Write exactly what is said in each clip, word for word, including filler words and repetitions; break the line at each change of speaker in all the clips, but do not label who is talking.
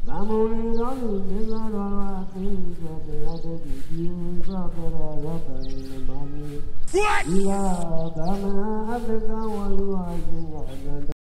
Namoli Rani Nila things that they had to use up at a rubber in the money. What? Yeah, Dama, I think I want to watch it.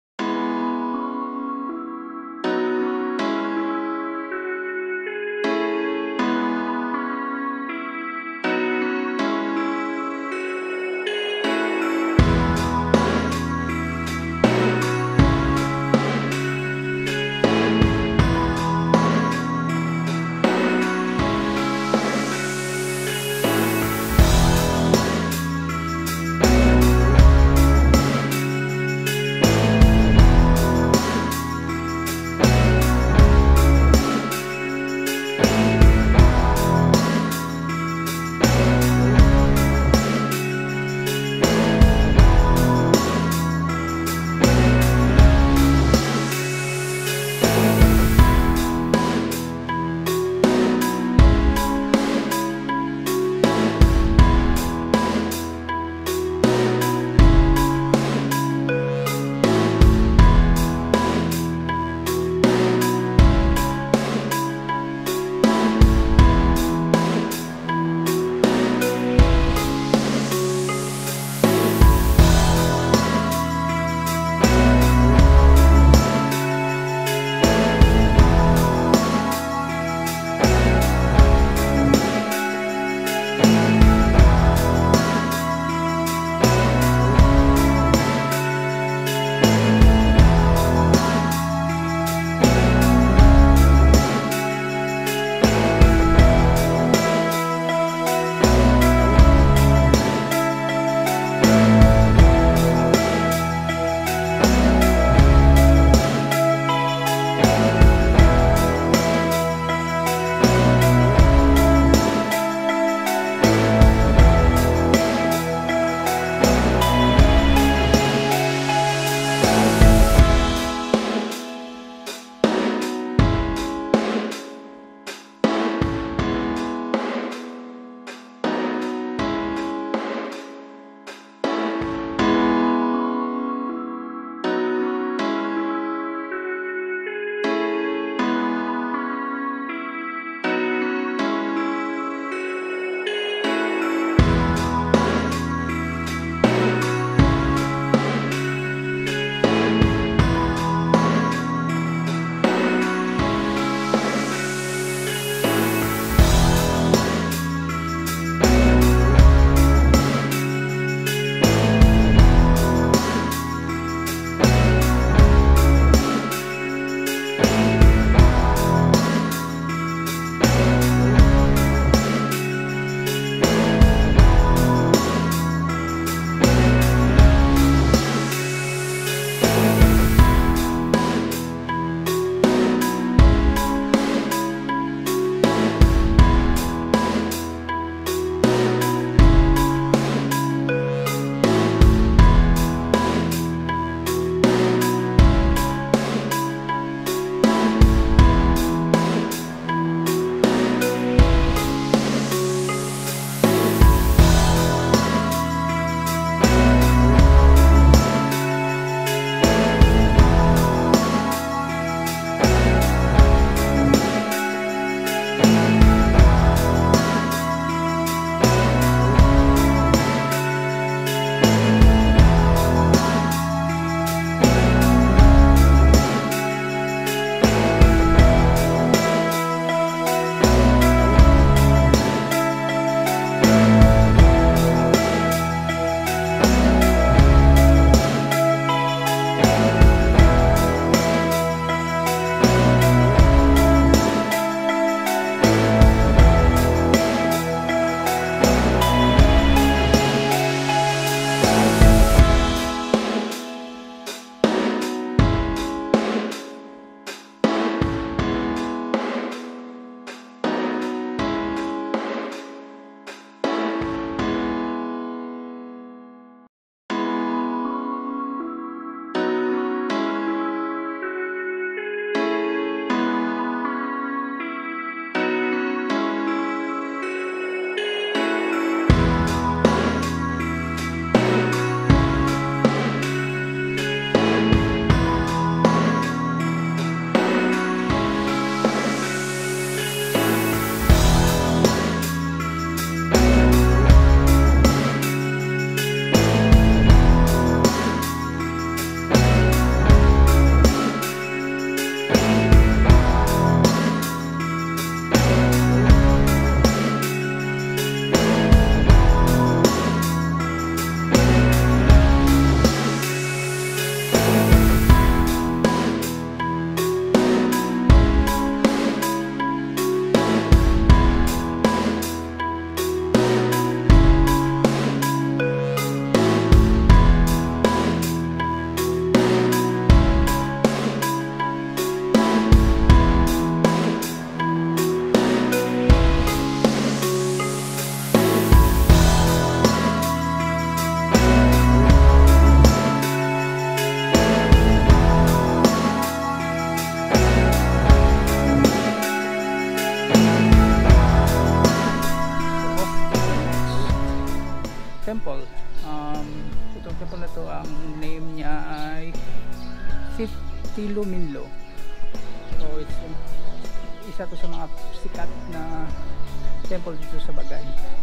Tilo Minlo. So it's um, isa to sa mga sikat na temple dito sa Bagay.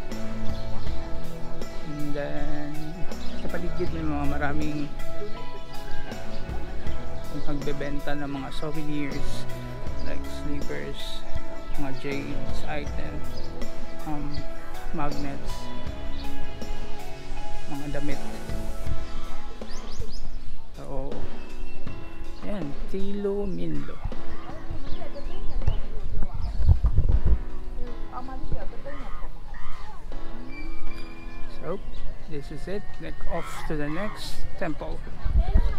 And then sa paligid may mga maraming pagbebenta ng mga souvenirs like slippers, mga jades, items, um, magnets, mga damit. So yan, Tilo Minlo. So this is it. Like off to the next temple.